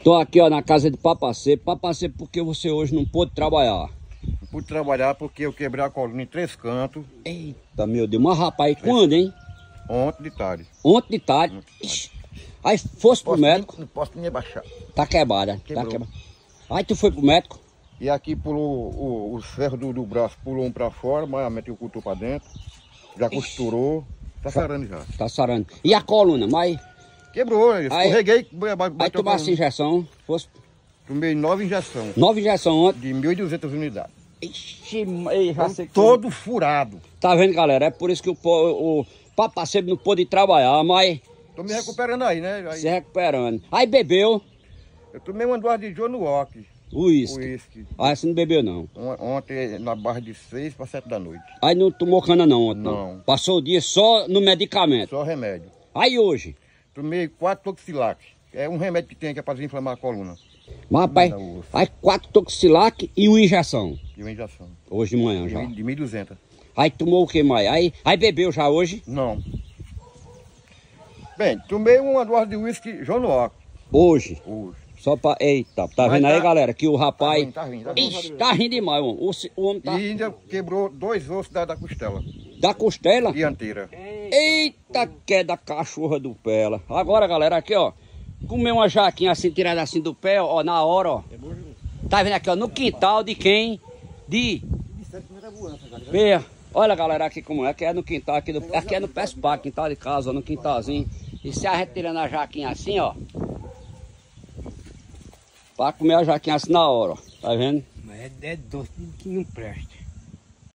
Tô aqui, ó, na casa de Papacepo. Papacepo, porque você hoje não pôde trabalhar? Não pude trabalhar porque eu quebrei a coluna em 3 cantos. Eita, meu Deus. Mas, rapaz, quando, hein? Ontem de tarde. Ontem de tarde. Ixi. Aí fosse pro médico. Não posso nem abaixar. Tá quebrada. Quebrou. Tá quebrada. Aí tu foi pro médico? E aqui pulou os ferros do braço, pulou um pra fora, mas meteu o culto pra dentro. Já costurou. Tá sarando já. Tá sarando. E a coluna, mas... Quebrou, eu escorreguei. Aí tomasse injeção, fosse... Tomei 9 injeções. 9 injeções ontem. De 1.200 unidades. Ixi, já sei que... Todo furado. Tá vendo, galera? É por isso que o Papacepo não pôde trabalhar, mas... Tô me recuperando aí, né? Aí, se recuperando. Aí bebeu... eu tomei uma dose de John Walk. Uísque. Ah, você não bebeu, não? Ontem na barra de 6 para 7 da noite. Aí não tomou cana não ontem, não? Passou o dia só no medicamento? Só remédio. Aí hoje? Tomei 4 Toxilac. É um remédio que tem que é para desinflamar a coluna. Mas, rapaz, aí 4 Toxilac e uma injeção? E uma injeção. Hoje de manhã já? De 1.200. Aí tomou o que mais? Aí bebeu já hoje? Não. Bem, tomei uma dose de uísque John Walk. Hoje? Hoje. Só pra... Eita, tá vendo aí, galera? Que o rapaz... Tá rindo. Ixi, tá rindo demais, homem. O homem tá... E ainda quebrou 2 ossos da costela. Da costela? Dianteira. Eita, que é da cachorra do pé, ela. Agora, galera, aqui, ó. Comer uma jaquinha assim, tirada assim do pé, ó, na hora, ó. Tá vendo aqui, ó, no quintal de quem? Veja, olha, galera, aqui como é, que é no quintal, aqui é no Pespá, quintal de casa, ó, no quintalzinho. E se a gente tirando a jaquinha assim, ó. Pra comer a jaquinha assim na hora, ó. Tá vendo? Mas é doce que não presta.